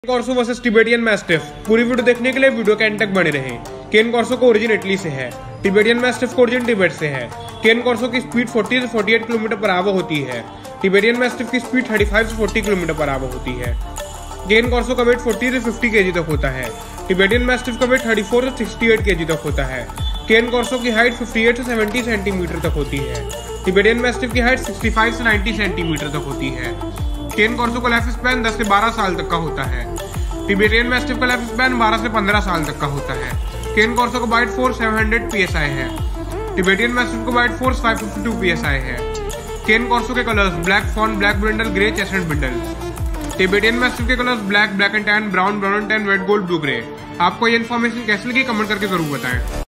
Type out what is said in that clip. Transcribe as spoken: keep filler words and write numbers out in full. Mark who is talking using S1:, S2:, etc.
S1: Corso versus Tibetan mastiff. पूरी video देखने के लिए वीडियो के एंड तक बने रहें। केन कॉर्सो का ओरिजिन इटली से है। टिबेटियन मैस्टिफ का ओरिजिन तिब्बत से है। केन कॉर्सो की स्पीड चालीस से अड़तालीस किलोमीटर पर आवर होती है। टिबेटियन मैस्टिफ की स्पीड पैंतीस से चालीस किलोमीटर पर आवर होती है। केन कॉर्सो का वेट चालीस से पचास केजी तक होता है। टिबेटियन मैस्टिफ का वेट चौंतीस से अड़सठ केजी तक होता है। केन कॉर्सो की हाइट अट्ठावन से सत्तर सेंटीमीटर तक होती है। टिबेटियन मैस्टिफ की हाइट पैंसठ से नब्बे सेंटीमीटर तक होती है। केन कॉर्सो का लाइफ स्पैन दस से बारह साल तक का होता है। टिबेटियन मैस्टिफ का लाइफ स्पैन बारह से पंद्रह साल तक का होता है। केन कॉर्सो का बाइट फोर्स सात सौ पीएसआई है। टिबेटियन मैस्टिफ का बाइट फोर्स पाँच सौ बावन पीएसआई है। केन कॉर्सो के colours black fawn, black brindle, grey chestnut brindle. Tibetan mastiff के colours black, black and tan, brown, brown and tan, red, gold, blue, grey. आपको ये इन्फॉर्मेशन कैसे लगी कमेंट करके जरूर बताएं।